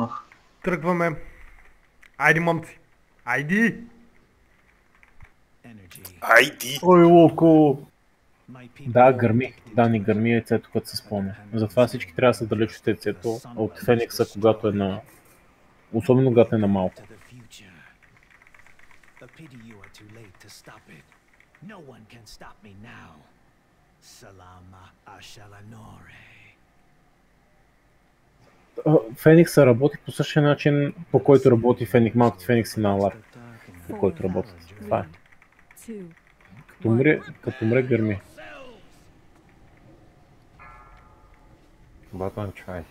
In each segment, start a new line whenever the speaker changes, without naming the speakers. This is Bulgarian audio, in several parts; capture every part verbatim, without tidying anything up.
Тръгваме. Айде, момци. Айди!
Айди!
Ой, Луко! Да, гърми. Да, ни гърми яйцето, като се спомня. Затова всички трябва да се далеч от яйцето, от Феникса, когато е на... Особено когато е на малко. Феникса работи по същия начин, по който работи Феник, малките Феникси на Алар. По който работят. Това е. Като умре, като умре гърми.
Button try.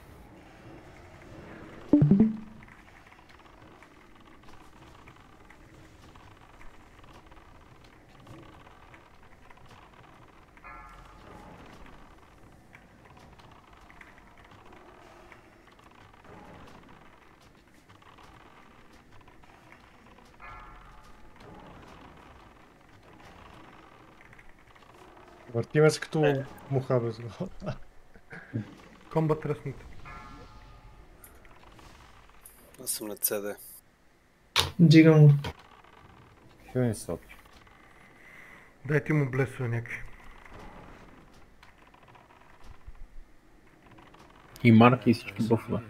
Въртиме се като муха без глава.
Комбат ръснат.
Аз съм на С Д.
Дигам го.
Хилни сопи.
Дайте му блесове някакви.
И марки и всички бъфове.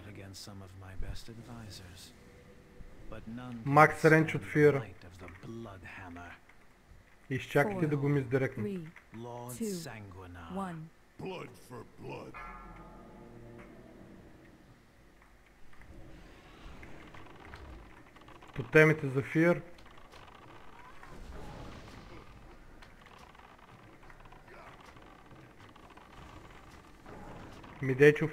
Макс ренч от Фиера. Изчакайте да го ми издиректно. Тотемите за Фиер. Мидейчов.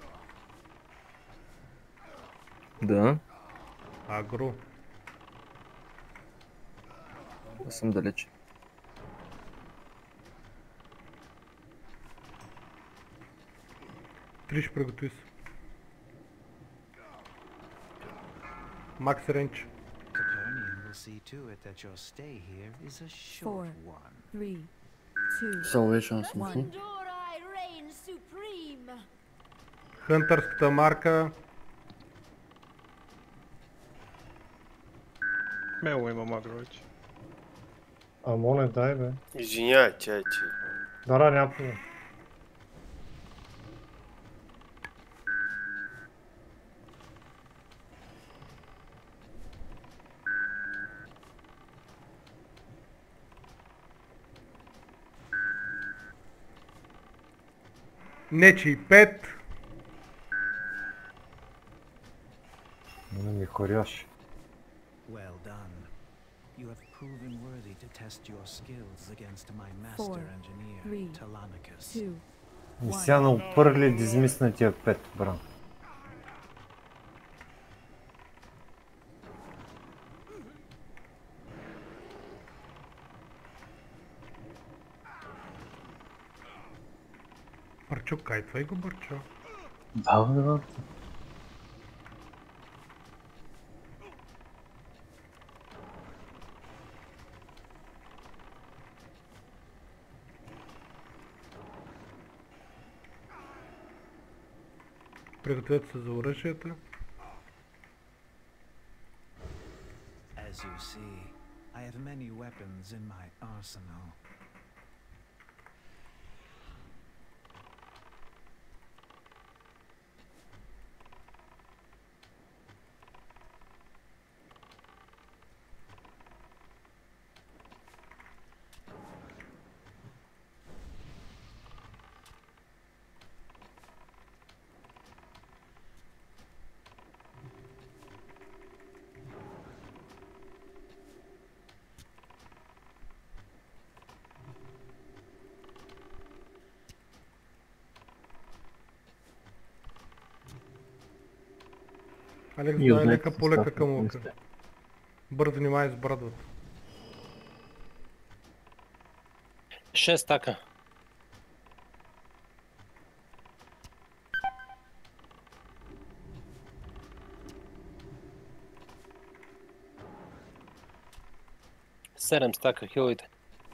Да,
Агро.
аз съм далеч.
Триш, приготви се. Макс ренч.
Salvation смисъл.
Хънтърската марка.
Мело има магро вече.
Амоне, дай бе.
Извинявай, чай, че.
Дара, няма проблем.
Нечи пет.
Не ми хоряш.
Well done. You have proven worthy to test your skills against my master engineer, Telemachus.
И сега на опърли дизмиснатия пет, бран.
Бърчо, кайтвай го, Бърчо.
Да, да, да.
Пригответе се за оръжията.
As you see, I have many weapons in my arsenal.
Алекс,
И
дай
отнете
лека по лека
състав
към
на
лука.
комисията.
Бързо внимай с брадвата.
шест така. седем стака, хилите.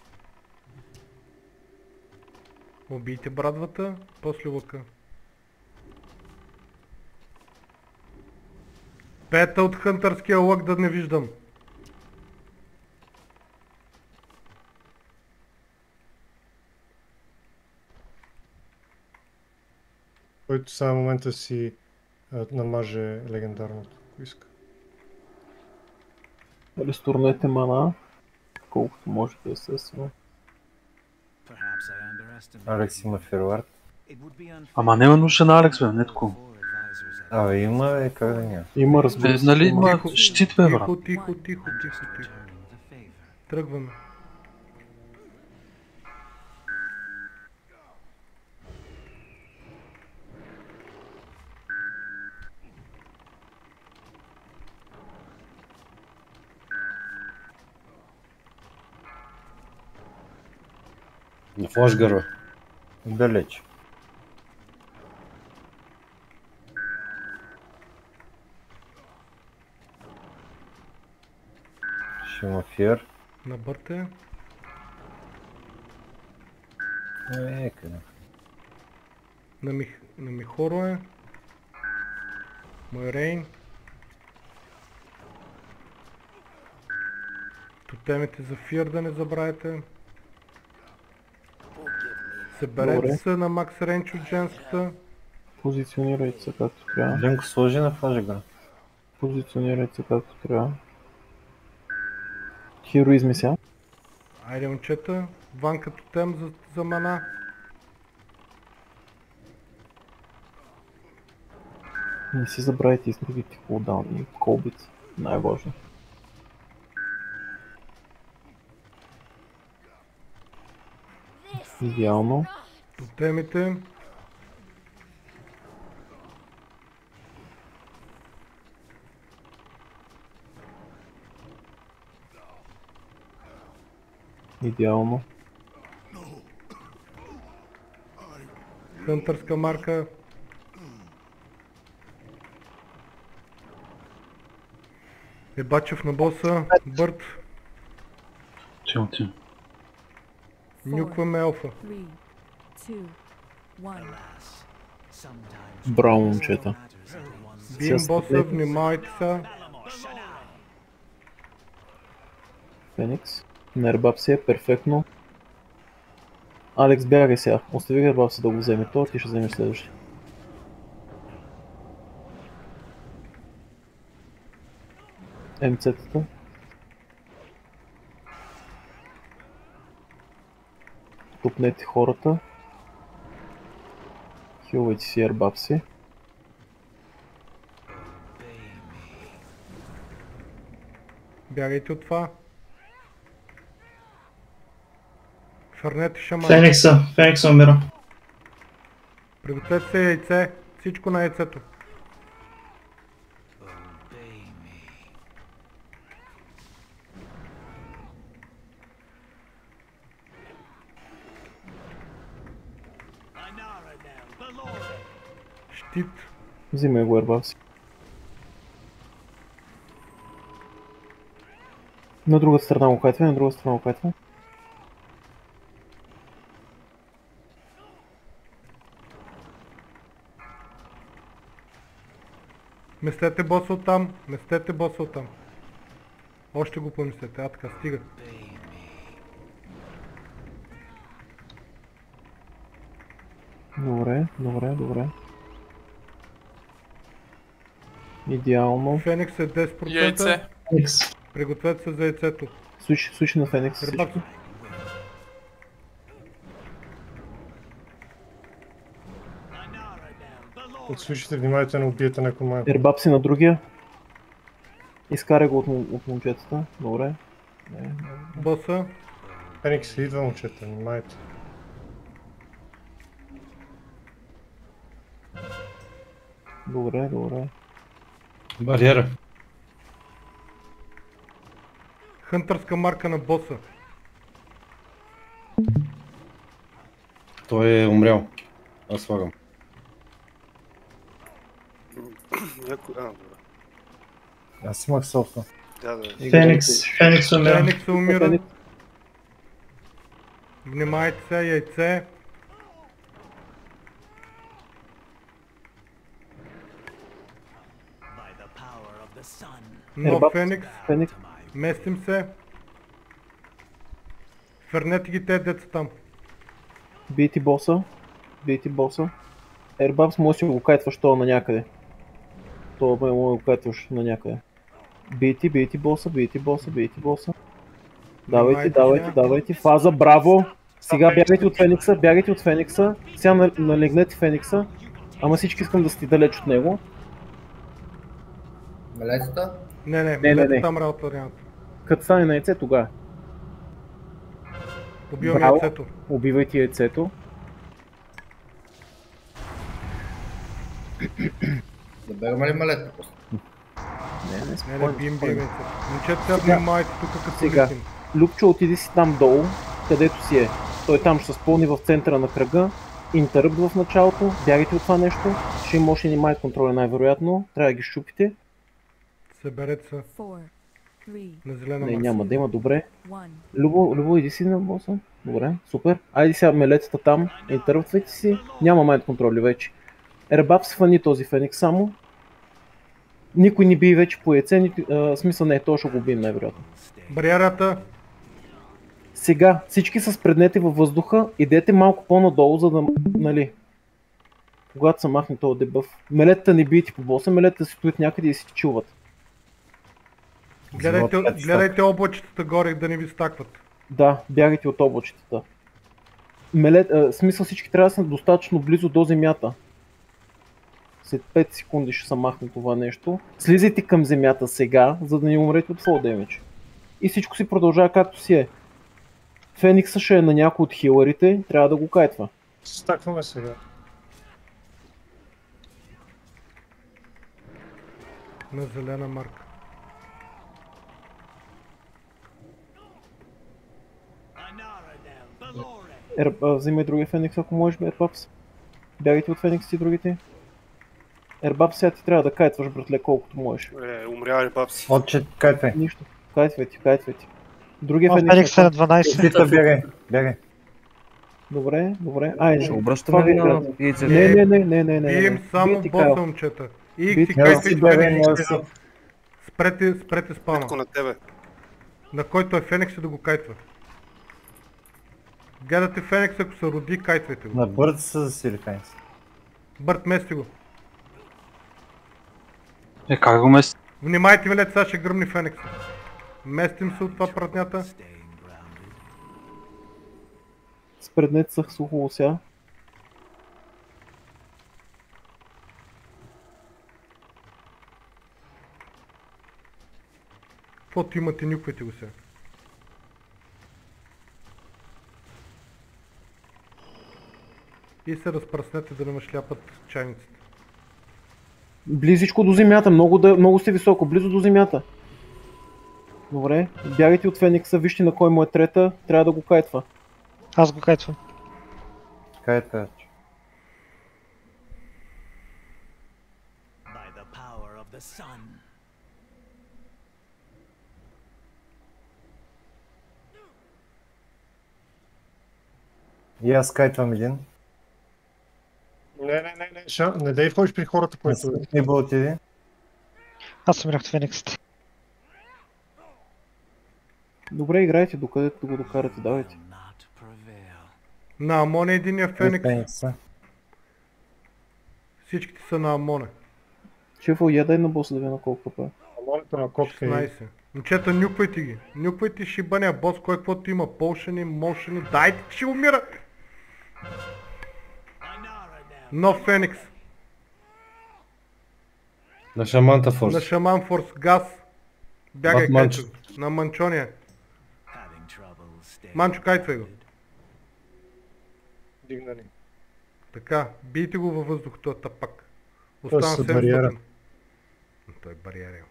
Убийте брадвата, после лука. Пета от хънтърския лък да не виждам.
Който сега в момента си а, намаже легендарното, ако иска.
Рестурнете мана, колкото можете, естествено.
Алекс има фервард.
Ама няма нужда на Алекс, бе, нетко.
Абе има, е, как да няма.
Има,
Бе,
разбира се.
нали има щит, бе, брат.
Тихо, тихо, тихо, тихо, тихо. Тръгваме.
На флашгъра.
Далеч. Ще има фир.
На бърте.
Е, къде?
На, Мих... на Михоро е. Мой Рейн. Тотемите за фир да не забравяйте. Съберете
Добре.
се на Макс Рейнч от женската.
Позиционирайте се както трябва.
Ленко сложи на флашгъра.
Позиционирайте се както трябва. Хероизми сега.
Айде, момчета. Ванка тотем за, за мана.
Не си забравяйте и с другите кулдауни и колбици. Най-важно. Идеално.
Тотемите.
Идеално.
Хънтърска марка. Ебачев на боса. Бърт.
Чил ти.
Нюкваме алфа.
Браво, момчета.
Бием
С-
боса, внимавайте се.
Феникс. Нербаб си е перфектно. Алекс, бягай сега. Остави Нербаб си да го вземе. То ти ще вземеш следващия. МЦ-тата. Тупнете хората. Хилвайте си Ербаб си.
Бягайте от това. Фърнете шаман.
Феникса, Феникса умира.
Пригответе се яйце. Всичко на яйцето. Щит.
Взимай го Ербаб си. На другата страна го кайтвай, на другата страна го кайтвай.
Местете боса оттам. Местете боса оттам. Още го помислете. А така, стига.
Добре, добре, добре. Идеално.
Феникс е десет процента.
Феникс.
Пригответе се за яйцето.
Случи, случи на Феникс.
Рибак.
всички.
Слушайте, внимайте на убиете на команда.
Ербаб си на другия. Изкарай го от, му- от момчетата. Добре. Не, не.
Боса.
Феникс идва, момчета, внимайте.
Добре, добре.
Бариера.
Хънтърска марка на боса.
Той е умрял. Аз слагам.
Някой... А, добре.
Аз имах софта.
Да, да.
Феникс, Феникс умира.
Феникс умира. Внимайте се, яйце. Нов
Ербап,
Феникс.
Феникс.
Местим се. Фърнете ги те деца там.
Бейти боса. Бейти боса. Ербапс може да си го кайтваш това на някъде. Това може да го кайтваш на някъде. Бейти, бейти боса, бейти боса, бейти боса. Давайте, давайте, давайте. Фаза, браво! Сега бягайте от Феникса, бягайте от Феникса. Сега налегнете Феникса. Ама всички искам да сте далеч от него.
Мелетата?
Не, не,
не, не,
мелете
не.
там работа нямат.
Като стане на яйце тогава.
Убивам
Браво.
яйцето.
Убивайте яйцето.
Да бегаме ли мелета после?
Не, не,
Не, не,
спокойно,
бием, бием
спокойно.
яйцето. Момчета, сега внимавайте тук като
Сега.
летим.
Любчо, отиди си там долу, където си е. Той там ще се спълни в центъра на кръга. Интеръпт в началото, бягайте от това нещо. Ще има още един майнд контрол най-вероятно. Трябва да ги щупите.
Съберете се на зелена
Не,
марса.
няма да има, добре. Любо, Любо, иди си на боса. Добре, супер. Айде сега мелетата там, интеръптвайте си. Няма майнд контроли вече. Ербаб свани този Феникс само. Никой не бие вече по яйце, ни, а, смисъл не, той ще го бием най-вероятно.
Бариерата.
Сега, всички с преднете във въздуха, идете малко по-надолу, за да, нали, когато се махне този дебъф. Мелетата не биете по боса, мелетата си стоят някъде и си чуват.
Гледайте, гледайте облачетата горе да не ви стакват.
Да, бягайте от облачетата. Мелет, а, смисъл всички трябва да са достатъчно близо до земята. След пет секунди ще се махне това нещо. Слизайте към земята сега, за да не умрете от fall damage. И всичко си продължава както си е. Феникса ще е на някой от хилърите, трябва да го кайтва.
Стакваме сега.
На зелена марка.
Ер, а, взимай другия Феникс, ако можеш, Ербапс. Бягайте от Феникс и другите. Ербапс, сега ти трябва да кайтваш, братле, колкото можеш.
Е, умря ли баб си?
Отче, кайтвай.
Нищо. Кайтвайте, кайтвайте. Другия
О,
Феникс.
Феникс е на дванайсет.
Пита, бягай, бягай.
Добре, добре. Айде.
Ще обръщаме ли на яйцето?
Не, не, не, не, не, не.
Бием само
Бийте,
боса,
Кайл.
момчета. И
Бийте,
си
Кайл.
кайтвайте
Си бягай,
Феникс.
няма да си.
Спрете, спрете спама.
Петко на тебе.
На който е Феникс ще да го кайтва. Гледате Феникс, ако се роди, кайтвайте го.
На бърд са засили Феникс.
Бърт, мести го.
Е, как го мести?
Внимайте, милет, сега ще гръмни Феникс. Местим се от това пратнята.
Спреднете са хубаво сега.
Каквото имате, нюквайте го сега. И се разпръснете да не ме шляпат чайниците.
Близичко до земята, много, да, много сте високо, близо до земята. Добре, бягайте от Феникса, вижте на кой му е трета, трябва да го кайтва.
Аз го кайтвам.
Кайтвай. И аз кайтвам един.
Не, не, не, не, ша, не дай входиш при хората, които...
Не бъл отиди.
Аз съм от Фениксите.
Добре, играйте, докъдето го докарате, давайте.
На Амоне единия Феникс.
Феникса.
Всичките са на Амоне.
Шефо, я дай на боса да ви на колко пъпа.
Амонето на котка и...
шестнайсет. Момчета, нюквайте ги. Нюквайте шибания бос, кой каквото има. Полшени, мошени. Дайте, че умира! Нов Феникс.
На Шаманта Форс.
На Шаман Форс. Газ. Бягай,
В Манчо.
кайтвай. На Манчония. Манчо, кайтвай го.
Дигнани.
Така, бийте го във въздух, този тапак.
Той
Остана
с бариера.
седемстотин. Той е бариера.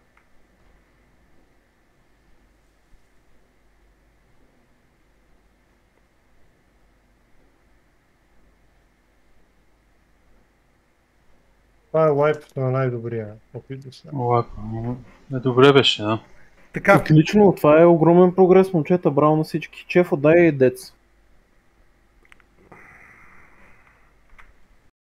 Това е лайп на най-добрия. Опит да се.
Лайп, не добре беше, да.
Така.
Отлично, това е огромен прогрес, момчета, браво на всички. Чефо, дай дец.